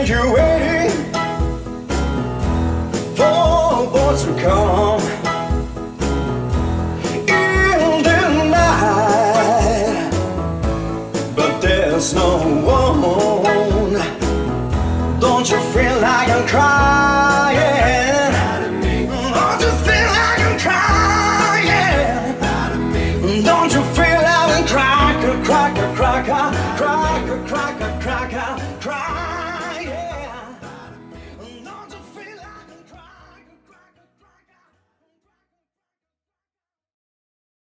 you're waiting for boys to come in the night, but there's no one. Don't you feel like I'm crying? Don't you feel like I'm crying? Don't you feel like I'm crying, crying, crying, crying?